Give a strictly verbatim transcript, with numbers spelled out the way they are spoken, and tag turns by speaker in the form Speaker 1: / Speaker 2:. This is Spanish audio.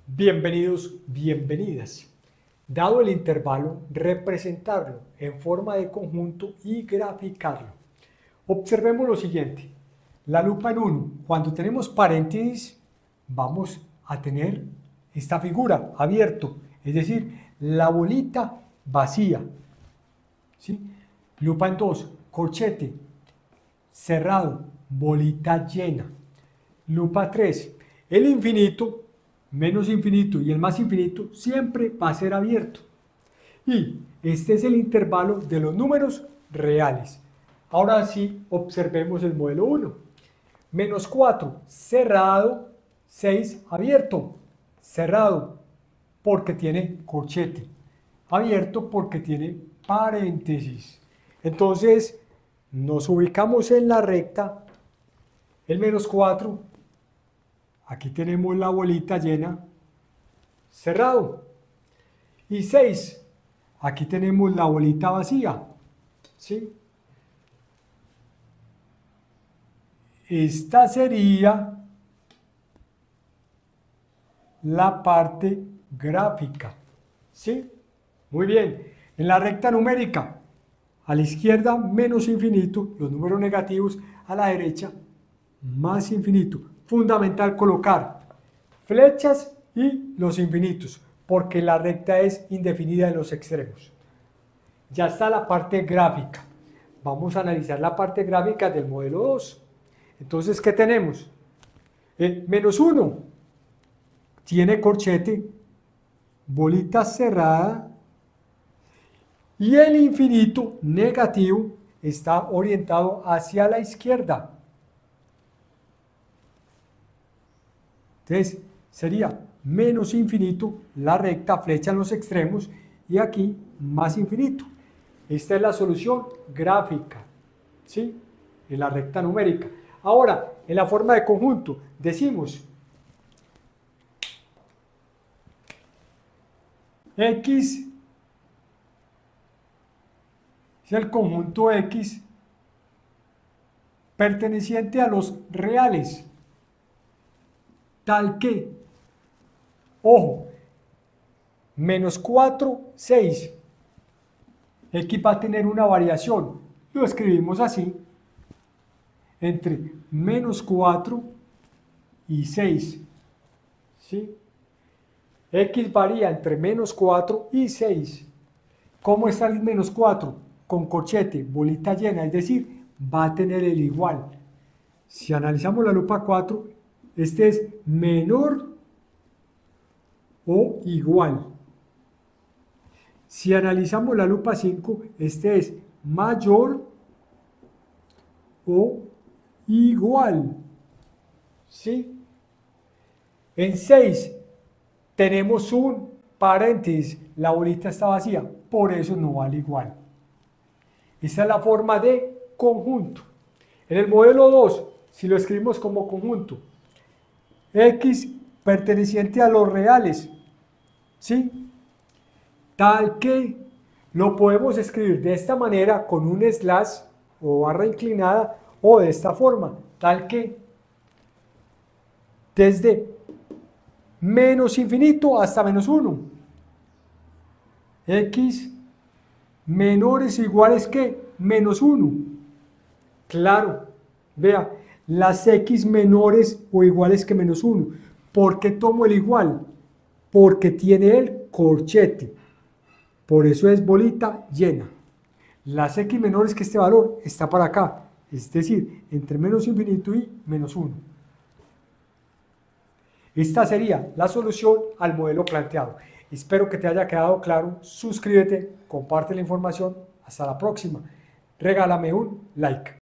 Speaker 1: Bienvenidos, bienvenidas. Dado el intervalo, representarlo en forma de conjunto y graficarlo. Observemos lo siguiente. La lupa en uno, cuando tenemos paréntesis, vamos a tener esta figura abierto, es decir, la bolita vacía. ¿Sí? Lupa en dos, corchete, cerrado, bolita llena. Lupa tres, el infinito, menos infinito y el más infinito siempre va a ser abierto. Y este es el intervalo de los números reales. Ahora sí, observemos el modelo uno. Menos cuatro, cerrado, seis, abierto, cerrado, porque tiene corchete, abierto porque tiene paréntesis. Entonces, nos ubicamos en la recta, el menos cuatro, aquí tenemos la bolita llena, cerrado. Y seis, aquí tenemos la bolita vacía, ¿sí? Esta sería la parte gráfica, ¿sí? Muy bien. En la recta numérica, a la izquierda menos infinito, los números negativos, a la derecha más infinito. Fundamental colocar flechas y los infinitos, porque la recta es indefinida en los extremos. Ya está la parte gráfica. Vamos a analizar la parte gráfica del modelo dos. Entonces, ¿qué tenemos? El menos uno tiene corchete, bolita cerrada, y el infinito negativo está orientado hacia la izquierda. Entonces, sería menos infinito, la recta, flecha en los extremos, y aquí más infinito. Esta es la solución gráfica, ¿sí? En la recta numérica. Ahora, en la forma de conjunto, decimos X es el conjunto X perteneciente a los reales, tal que, ojo, menos cuatro, seis, X va a tener una variación, lo escribimos así, entre menos cuatro y seis, ¿sí? X varía entre menos cuatro y seis. ¿Cómo está el menos cuatro? Con corchete, bolita llena, es decir, va a tener el igual. Si analizamos la lupa cuatro, este es menor o igual. Si analizamos la lupa cinco, este es mayor o igual. ¿Sí? En seis tenemos un paréntesis, la bolita está vacía, por eso no vale igual. Esta es la forma de conjunto. En el modelo dos, si lo escribimos como conjunto, X perteneciente a los reales, ¿sí? Tal que lo podemos escribir de esta manera con un slash o barra inclinada, o de esta forma, tal que desde menos infinito hasta menos uno. X menores o iguales que menos uno. Claro, vea, las X menores o iguales que menos uno. ¿Por qué tomo el igual? Porque tiene el corchete. Por eso es bolita llena. Las X menores que este valor está para acá. Es decir, entre menos infinito y menos uno. Esta sería la solución al modelo planteado. Espero que te haya quedado claro. Suscríbete, comparte la información. Hasta la próxima. Regálame un like.